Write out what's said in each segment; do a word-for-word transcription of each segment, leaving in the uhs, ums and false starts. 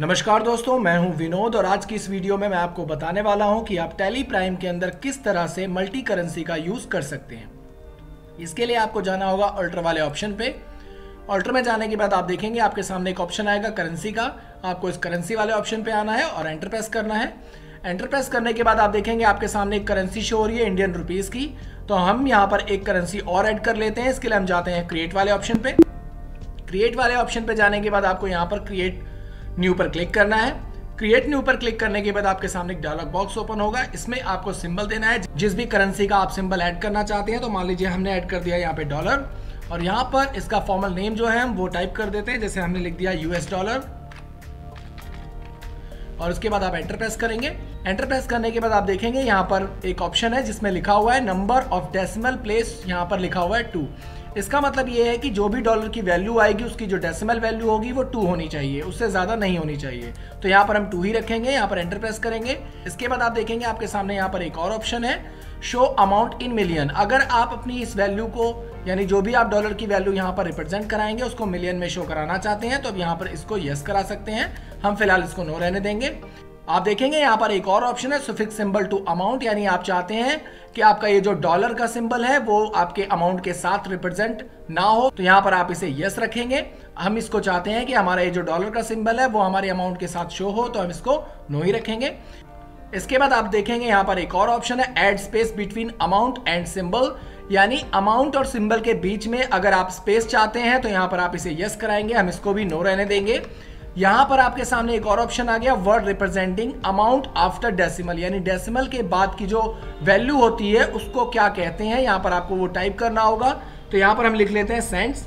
नमस्कार दोस्तों, मैं हूं विनोद और आज की इस वीडियो में मैं आपको बताने वाला हूं कि आप टैली प्राइम के अंदर किस तरह से मल्टी करेंसी का यूज़ कर सकते हैं। इसके लिए आपको जाना होगा ऑल्टर वाले ऑप्शन पे। ऑल्टर में जाने के बाद आप देखेंगे आपके सामने एक ऑप्शन आएगा करेंसी का। आपको इस करेंसी वाले ऑप्शन पे आना है और एंटर प्रेस करना है। एंटर प्रेस करने के बाद आप देखेंगे आपके सामने एक करेंसी शो हो रही है इंडियन रुपीज़ की। तो हम यहाँ पर एक करेंसी और ऐड कर लेते हैं। इसके लिए हम जाते हैं क्रिएट वाले ऑप्शन पे। क्रिएट वाले ऑप्शन पे जाने के बाद आपको यहाँ पर क्रिएट न्यू पर क्लिक करना है। क्रिएट न्यू पर क्लिक करने के बाद आपके सामने एक डायलॉग बॉक्स ओपन होगा। इसमें आपको सिंबल देना है, जिस भी करेंसी का आप सिंबल ऐड करना चाहते हैं। तो मान लीजिए हमने ऐड कर दिया यहाँ पे डॉलर और यहाँ पर इसका फॉर्मल नेम जो है हम वो टाइप कर देते हैं। जैसे हमने लिख दिया यूएस डॉलर और उसके बाद आप एंटर प्रेस करेंगे। एंटर प्रेस करने के बाद आप देखेंगे यहाँ पर एक ऑप्शन है जिसमें लिखा हुआ है नंबर ऑफ डेसिमल प्लेस, यहाँ पर लिखा हुआ है टू। इसका मतलब ये है कि जो भी डॉलर की वैल्यू आएगी उसकी जो डेसिमल वैल्यू होगी वो टू होनी चाहिए, उससे ज़्यादा नहीं होनी चाहिए। तो यहाँ पर हम टू ही रखेंगे। यहाँ पर एंटर प्रेस करेंगे। इसके बाद आप देखेंगे आपके सामने यहाँ पर एक और ऑप्शन है शो अमाउंट इन मिलियन। अगर आप अपनी इस वैल्यू को, यानी जो भी आप डॉलर की वैल्यू यहाँ पर रिप्रेजेंट कराएंगे उसको मिलियन में शो कराना चाहते हैं तो अब यहाँ पर इसको यस करा सकते हैं। हम फिलहाल इसको नो रहने देंगे। आप देखेंगे यहाँ पर एक और ऑप्शन है सुफिक्स सिंबल टू अमाउंट, यानी आप चाहते हैं कि आपका ये जो डॉलर का सिंबल है वो आपके अमाउंट के साथ रिप्रेजेंट ना हो, तो यहाँ पर आप इसे यस रखेंगे। हम इसको चाहते हैं कि हमारा ये जो डॉलर का सिंबल है वो हमारे अमाउंट के साथ शो हो, तो हम इसको नो ही रखेंगे। इसके बाद आप देखेंगे यहाँ पर एक और ऑप्शन है add space between amount and symbol, यानी अमाउंट और सिंबल के बीच में अगर आप स्पेस चाहते हैं तो यहाँ पर आप इसे यस कराएंगे। हम इसको भी नो रहने देंगे। यहाँ पर आपके सामने एक और ऑप्शन आ गया word representing amount after decimal, यानी डेसिमल के बाद की जो वैल्यू होती है उसको क्या कहते हैं, यहाँ पर आपको वो टाइप करना होगा। तो यहाँ पर हम लिख लेते हैं सेंट्स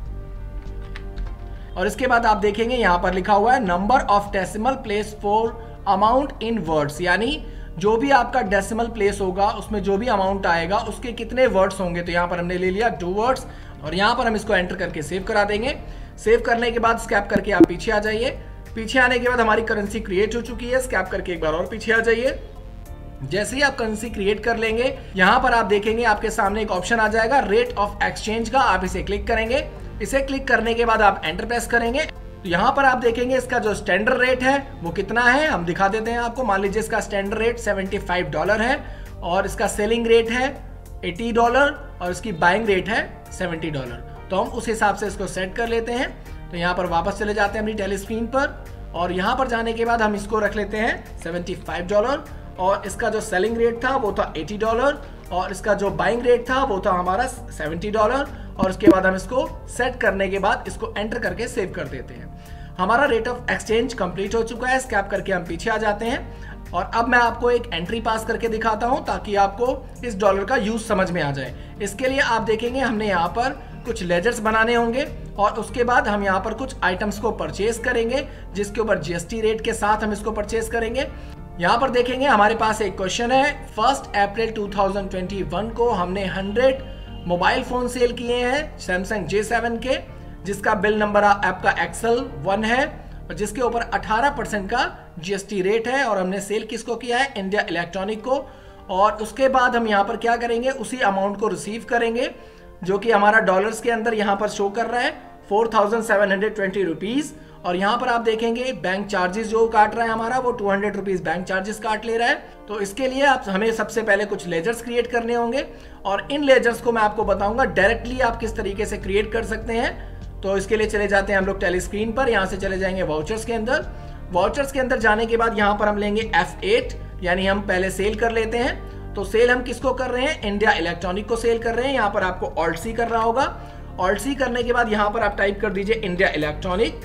और इसके बाद आप देखेंगे यहाँ पर लिखा हुआ है number of decimal place for amount in words, यानी जो भी आपका डेसिमल प्लेस होगा उसमें जो भी अमाउंट आएगा उसके कितने वर्ड्स होंगे। तो यहाँ पर हमने ले लिया टू वर्ड्स और यहाँ पर हम इसको एंटर करके सेव करा देंगे। सेव करने के बाद स्कैप करके आप पीछे आ जाइए। पीछे आने के बाद हमारी करेंसी क्रिएट हो चुकी है। स्कैप करके एक बार और पीछे आ जाइए। जैसे ही आप करेंसी क्रिएट कर लेंगे यहाँ पर आप देखेंगे आपके सामने एक ऑप्शन आ जाएगा रेट ऑफ एक्सचेंज का। आप इसे क्लिक करेंगे। इसे क्लिक करने के बाद आप एंटर प्रेस करेंगे। तो यहाँ पर आप देखेंगे इसका जो स्टैंडर्ड रेट है वो कितना है, हम दिखा देते हैं आपको। मान लीजिए इसका standard rate seventy five dollar है और इसका सेलिंग रेट है एटी डॉलर और इसकी बाइंग रेट है सेवेंटी डॉलर। तो हम उस हिसाब से इसको सेट कर लेते हैं। तो यहाँ पर वापस चले जाते हैं अपनी टेली स्क्रीन पर और यहाँ पर जाने के बाद हम इसको रख लेते हैं सेवेंटी फाइव डॉलर और इसका जो सेलिंग रेट था वो था एटी डॉलर और इसका जो बाइंग रेट था वो था हमारा सेवेंटी डॉलर। और उसके बाद हम इसको सेट करने के बाद इसको एंटर करके सेव कर देते हैं। हमारा रेट ऑफ एक्सचेंज कंप्लीट हो चुका है। स्कैप करके हम पीछे आ जाते हैं और अब मैं आपको एक एंट्री पास करके दिखाता हूं ताकि आपको इस डॉलर का यूज समझ में आ जाए। इसके लिए आप देखेंगे हमने यहाँ पर कुछ लेजर्स बनाने होंगे और उसके बाद हम यहाँ पर कुछ आइटम्स को परचेज करेंगे जिसके ऊपर जीएसटी रेट के साथ हम इसको परचेज करेंगे। यहाँ पर देखेंगे हमारे पास एक क्वेश्चन है first April two thousand twenty one को हमने हंड्रेड मोबाइल फोन सेल किए हैं सैमसंग जे सेवन के, जिसका बिल नंबर आपका एक्सल वन है और जिसके ऊपर अठारह परसेंट का जीएसटी रेट है और हमने सेल किसको किया है, इंडिया इलेक्ट्रॉनिक को। और उसके बाद हम यहाँ पर क्या करेंगे, उसी अमाउंट को रिसीव करेंगे जो कि हमारा डॉलर्स के अंदर यहाँ पर शो कर रहा है four thousand seven hundred twenty rupees. और यहाँ पर आप देखेंगे बैंक चार्जेस जो काट रहा है हमारा वो two hundred rupees bank charges काट ले रहा है। तो इसके लिए आप हमें सबसे पहले कुछ लेजर्स क्रिएट करने होंगे और इन लेजर्स को मैं आपको बताऊंगा डायरेक्टली आप किस तरीके से क्रिएट कर सकते हैं। तो इसके लिए चले जाते हैं हम लोग टेली स्क्रीन पर। यहाँ से चले जाएंगे वाउचर्स के अंदर। वाउचर्स के अंदर जाने के बाद यहाँ पर हम लेंगे एफ एट, यानी हम पहले सेल कर लेते हैं। तो सेल हम किसको कर रहे हैं, इंडिया इलेक्ट्रॉनिक को सेल कर रहे हैं। यहाँ पर आपको ऑल्ट सी करना होगा। ऑल्ट सी करने के बाद यहाँ पर आप टाइप कर दीजिए इंडिया इलेक्ट्रॉनिक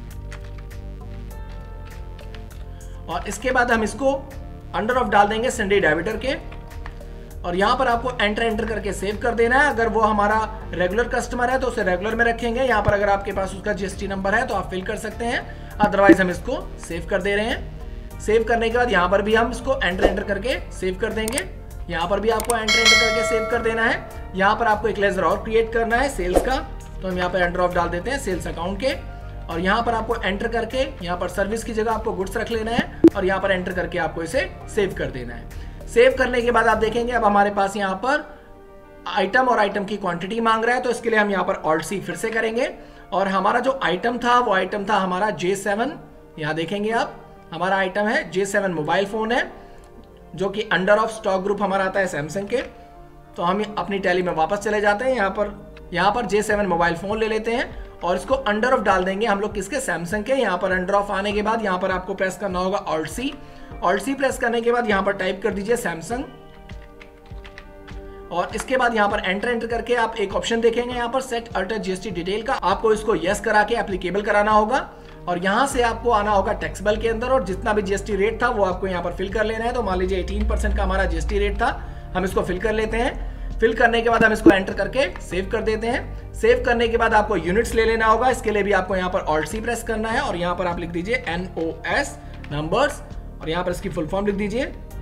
और इसके बाद हम इसको अंडर ऑफ डाल देंगे सन्डे डेबिटर के और यहाँ पर आपको एंटर एंटर करके सेव कर देना है। अगर वो हमारा रेगुलर कस्टमर है तो उसे रेगुलर में रखेंगे। यहाँ पर अगर आपके पास उसका जीएसटी नंबर है तो आप फिल कर सकते हैं, अदरवाइज हम इसको सेव कर दे रहे हैं। सेव करने के बाद यहाँ पर भी हम इसको एंटर एंटर करके सेव कर देंगे। यहाँ पर भी आपको एंटर एंटर करके सेव कर देना है। यहाँ पर आपको एक लेजर और क्रिएट करना है सेल्स का, तो हम यहाँ पर एंटर ऑफ डाल देते हैं सेल्स अकाउंट के और यहाँ पर आपको एंटर करके यहाँ पर सर्विस की जगह आपको गुड्स रख लेना है और यहाँ पर एंटर करके आपको इसे सेव कर देना है। सेव करने के बाद आप देखेंगे अब हमारे पास यहाँ पर आइटम और आइटम की क्वांटिटी मांग रहा है। तो इसके लिए हम यहाँ पर ऑल्ट सी फिर से करेंगे और हमारा जो आइटम था वो आइटम था हमारा जे सेवन यहाँ देखेंगे आप, हमारा आइटम है जे सेवन मोबाइल फ़ोन है, जो कि अंडर ऑफ स्टॉक ग्रुप हमारा आता है सैमसंग के। तो हम अपनी टैली में वापस चले जाते हैं, यहाँ पर यहाँ पर जे सेवन मोबाइल फ़ोन ले लेते हैं और इसको अंडर ऑफ डाल देंगे हम लोग किसके, सैमसंग के। यहाँ पर अंडर ऑफ आने के बाद यहाँ पर आपको प्रेस करना होगा alt C. Alt C press करने के बाद यहाँ पर टाइप कर दीजिए सैमसंग, और इसके बाद यहाँ पर एंटर एंटर करके आप एक ऑप्शन देखेंगे यहाँ पर सेट अल्टर जीएसटी डिटेल का। आपको इसको यस करा के एप्लीकेबल कराना होगा और यहाँ से आपको आना होगा टैक्सेबल के अंदर, और जितना भी जीएसटी रेट था वो आपको यहाँ पर फिल कर लेना है। तो मान लीजिए अठारह परसेंट का हमारा जीएसटी रेट था, हम इसको फिल कर लेते हैं। फिल करने के बाद हम इसको एंटर करके सेव कर देते हैं। सेव करने के बाद आपको यूनिट्स ले लेना होगा, इसके लिए भी आपको यहाँ पर ऑल्ट सी प्रेस करना है और यहाँ पर आप लिख दीजिए एन ओ एस नंबर्स, और यहाँ पर इसकी फुल फॉर्म लिख दीजिए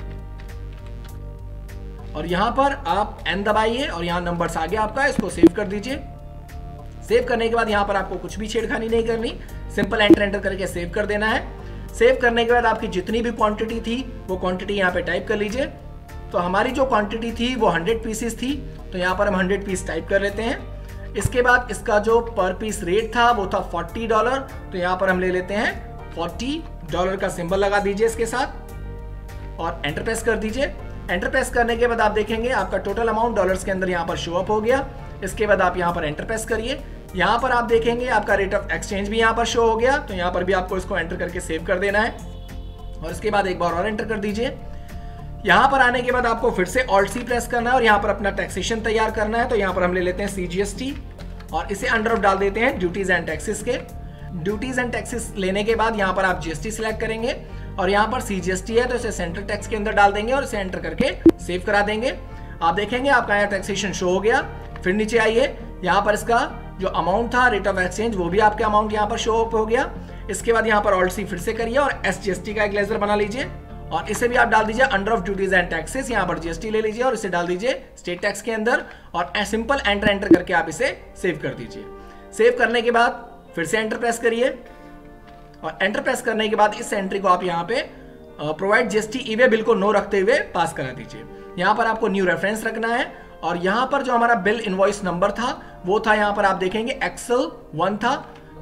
और यहाँ पर आप एन दबाइए और यहाँ नंबर्स आ गया आपका, इसको सेव कर दीजिए। सेव करने के बाद यहाँ पर आपको कुछ भी छेड़खानी नहीं करनी, सिंपल एंटर एंटर करके सेव कर देना है। सेव करने के बाद आपकी जितनी भी क्वांटिटी थी वो क्वांटिटी यहाँ पे टाइप कर लीजिए। तो हमारी जो क्वांटिटी थी वो हंड्रेड पीसेस थी, तो यहाँ पर हम हंड्रेड पीस टाइप कर लेते हैं। इसके बाद इसका जो पर पीस रेट था वो था फोर्टी डॉलर, तो यहाँ पर हम ले लेते हैं फोर्टी डॉलर का सिंबल लगा दीजिए इसके साथ और एंटर प्रेस कर दीजिए। एंटर प्रेस करने के बाद आप देखेंगे आपका टोटल अमाउंट डॉलर्स के अंदर यहाँ पर शो अप हो गया। इसके बाद आप यहाँ पर एंटर प्रेस करिए, यहाँ पर आप देखेंगे आपका रेट ऑफ एक्सचेंज भी यहाँ पर शो हो गया, तो यहाँ पर भी आपको इसको एंटर करके सेव कर देना है और इसके बाद एक बार और एंटर कर दीजिए। यहाँ पर आने के बाद आपको फिर से ऑल्ट सी प्रेस करना है और यहाँ पर अपना टैक्सेशन तैयार करना है। तो यहाँ पर हम ले लेते हैं सी जी एस टी और इसे अंडर ऑफ डाल देते हैं ड्यूटीज एंड टैक्सेस के। ड्यूटीज एंड टैक्सेस लेने के बाद यहाँ पर आप जीएसटी सिलेक्ट करेंगे और यहाँ पर सीजीएसटी है तो इसे सेंट्रल टैक्स के अंदर डाल देंगे और इसे एंटर करके सेव करा देंगे। आप देखेंगे आपका यहाँ टैक्सेशन शो हो गया। फिर नीचे आइए, यहाँ पर इसका जो अमाउंट था रेट ऑफ एक्सचेंज वो भी आपके अमाउंट यहाँ पर शो अप हो गया। इसके बाद यहाँ पर ऑल्ट सी फिर से करिए और एस जी एस टी का एक लेजर बना लीजिए और इसे भी आप डाल दीजिए under of duties and taxes. यहाँ पर जीएसटी ले लीजिए और इसे डाल दीजिए स्टेट टैक्स के अंदर और सिंपल एंटर एंटर करके आप इसे सेव कर दीजिए। सेव करने के बाद फिर से एंटर प्रेस करिए और एंटर प्रेस करने के बाद इस एंट्री को आप यहाँ पे provide GST e way bill को नो रखते हुए पास करा दीजिए। यहाँ पर आपको न्यू रेफरेंस रखना है और यहाँ पर जो हमारा बिल इनवॉइस नंबर था वो था, यहाँ पर आप देखेंगे एक्सेल वन था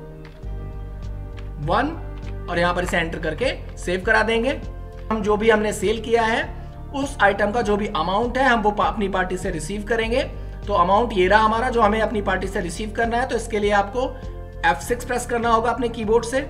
वन और यहाँ पर इसे एंटर करके सेव करा देंगे। हम जो भी हमने सेल किया है उस आइटम का जो भी अमाउंट है हम वो अपनी पार्टी से रिसीव करेंगे। तो अमाउंट ये रहा हमारा जो हमें अपनी पार्टी से रिसीव करना है। तो इसके लिए आपको एफ सिक्स प्रेस करना होगा अपने कीबोर्ड से।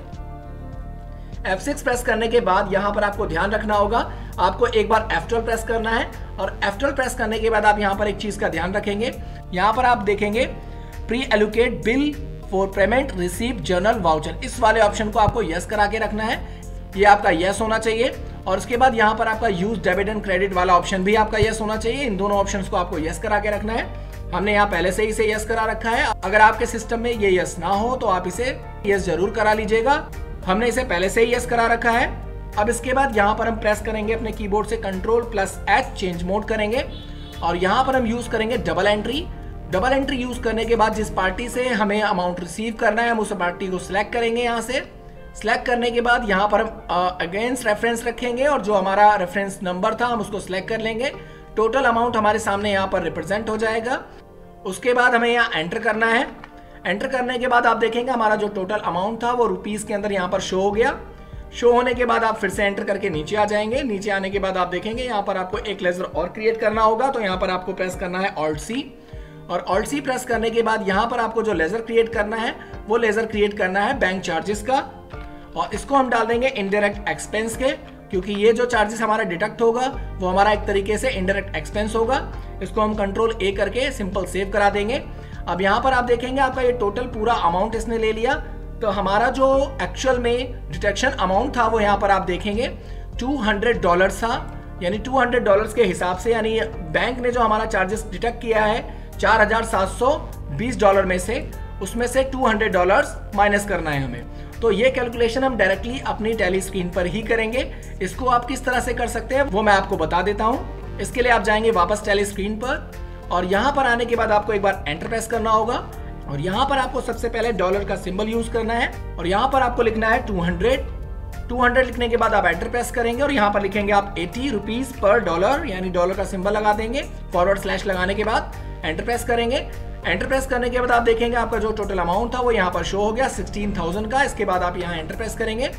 एफ सिक्स प्रेस करने के बाद यहाँ पर आपको ध्यान रखना होगा, आपको एक बार एफ ट्वेल्व प्रेस करना है और एफ ट्वेल्व प्रेस करने के बाद आप यहाँ पर एक चीज का ध्यान रखेंगे। यहाँ पर आप देखेंगे pre allocate bill for payment receive journal voucher, इस वाले ऑप्शन को आपको यस करा के रखना है। ये आपका यस होना चाहिए और उसके बाद यहाँ पर आपका यूज डेबिट एंड क्रेडिट वाला ऑप्शन भी आपका यस होना चाहिए। इन दोनों ऑप्शंस को आपको यस करा के रखना है। हमने यहाँ पहले से ही इसे यस करा रखा है। अगर आपके सिस्टम में ये यस ना हो तो आप इसे यस जरूर करा लीजिएगा। हमने इसे पहले से ही यस करा रखा है। अब इसके बाद यहाँ पर हम प्रेस करेंगे अपने कीबोर्ड से control plus H change mode करेंगे और यहाँ पर हम यूज करेंगे double entry. Double entry use करने के बाद जिस पार्टी से हमें अमाउंट रिसीव करना है हम उस पार्टी को सिलेक्ट करेंगे। यहाँ से सिलेक्ट करने के बाद यहाँ पर हम अगेंस्ट रेफरेंस रखेंगे और जो हमारा रेफरेंस नंबर था हम उसको सिलेक्ट कर लेंगे। टोटल अमाउंट हमारे सामने यहाँ पर रिप्रेजेंट हो जाएगा। उसके बाद हमें यहाँ एंटर करना है। एंटर करने के बाद आप देखेंगे हमारा जो टोटल अमाउंट था वो रुपीस के अंदर यहाँ पर शो हो गया। शो होने के बाद आप फिर से एंटर करके नीचे आ जाएंगे। नीचे आने के बाद आप देखेंगे यहाँ पर आपको एक लेजर और क्रिएट करना होगा। तो यहाँ पर आपको प्रेस करना है ऑल्ट सी और ऑल्ट सी प्रेस करने के बाद यहाँ पर आपको जो लेजर क्रिएट करना है वो लेजर क्रिएट करना है बैंक चार्जेस का और इसको हम डाल देंगे इनडायरेक्ट एक्सपेंस के, क्योंकि ये जो चार्जेस हमारा डिडक्ट होगा वो हमारा एक तरीके से इनडायरेक्ट एक्सपेंस होगा। इसको हम कंट्रोल ए करके सिंपल सेव करा देंगे। अब यहाँ पर आप देखेंगे आपका ये टोटल पूरा अमाउंट इसने ले लिया। तो हमारा जो एक्चुअल में डिटेक्शन अमाउंट था वो यहाँ पर आप देखेंगे टू हंड्रेड डॉलर्स था, यानी टू हंड्रेड डॉलर्स के हिसाब से, यानी बैंक ने जो हमारा चार्जेस डिटेक्ट किया है चार हजार सात सौ बीस डॉलर में से, उसमें से टू हंड्रेड डॉलर्स माइनस करना है हमें। तो ये कैलकुलेशन हम डायरेक्टली अपनी टैली स्क्रीन पर ही करेंगे। इसको आप किस तरह से कर सकते हैं वो मैं आपको बता देता हूँ। इसके लिए आप जाएंगे वापस टैली स्क्रीन पर और यहाँ पर आने के बाद आपको एक बार एंटर प्रेस करना होगा और यहाँ पर आपको सबसे पहले डॉलर का सिंबल यूज करना है और यहाँ पर आपको लिखना है टू हंड्रेड। टू हंड्रेड लिखने के बाद आप एंटर प्रेस करेंगे और यहाँ पर लिखेंगे आप एटी रुपीज पर डॉलर, यानी डॉलर का सिंबल लगा देंगे। फॉरवर्ड स्लैश लगाने के बाद एंटर प्रेस करेंगे। एंटर प्रेस करने के बाद आप देखेंगे आपका जो टोटल अमाउंट था वो यहाँ पर शो हो गया सिक्सटीन थाउजेंड का। इसके बाद आप यहाँ एंटर प्रेस करेंगे।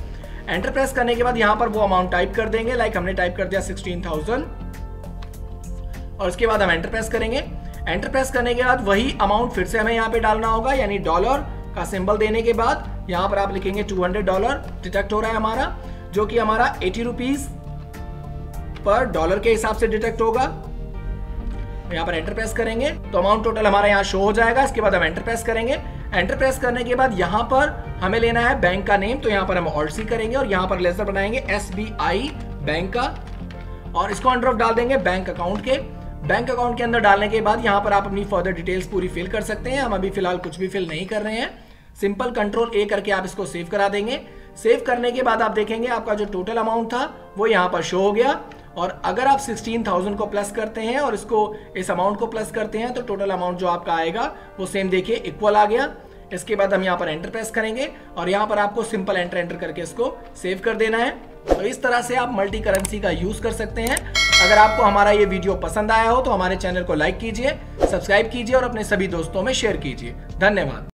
एंटर प्रेस करने के बाद यहाँ पर वो अमाउंट टाइप कर देंगे, लाइक हमने टाइप कर दिया सिक्सटीन थाउजेंड, और उसके बाद हम एंटर प्रेस करेंगे। एंटर प्रेस करने के बाद वही अमाउंट फिर से हमें यहाँ पे डालना होगा, यानी डॉलर का सिंबल देने के बाद यहाँ पर आप लिखेंगे टू हंड्रेड डॉलर डिटेक्ट हो रहा है हमारा, जो कि हमारा एटी रुपीज पर डॉलर के हिसाब से डिटेक्ट होगा। यहाँ पर एंटर प्रेस करेंगे तो अमाउंट टोटल हमारा यहाँ शो हो जाएगा। इसके बाद हम एंटर प्रेस करेंगे। एंटर प्रेस करने के बाद यहाँ पर हमें लेना है बैंक का नेम, तो यहाँ पर हम ऑल्ट सी करेंगे और यहाँ पर लेजर बनाएंगे एस बी आई बैंक का, और इसको अंडर ऑफ डाल देंगे बैंक अकाउंट के। बैंक अकाउंट के अंदर डालने के बाद यहाँ पर आप अपनी फर्दर डिटेल्स पूरी फिल कर सकते हैं। हम अभी फिलहाल कुछ भी फिल नहीं कर रहे हैं। सिंपल कंट्रोल ए करके आप इसको सेव करा देंगे। सेव करने के बाद आप देखेंगे आपका जो टोटल अमाउंट था वो यहाँ पर शो हो गया। और अगर आप सिक्सटीन थाउजेंड को प्लस करते हैं और इसको इस अमाउंट को प्लस करते हैं तो टोटल अमाउंट जो आपका आएगा वो सेम देखिए इक्वल आ गया। इसके बाद हम यहाँ पर एंटर प्रेस करेंगे और यहाँ पर आपको सिंपल एंटर एंटर करके इसको सेव कर देना है। तो इस तरह से आप मल्टी करेंसी का यूज कर सकते हैं। अगर आपको हमारा ये वीडियो पसंद आया हो तो हमारे चैनल को लाइक कीजिए, सब्सक्राइब कीजिए और अपने सभी दोस्तों में शेयर कीजिए। धन्यवाद।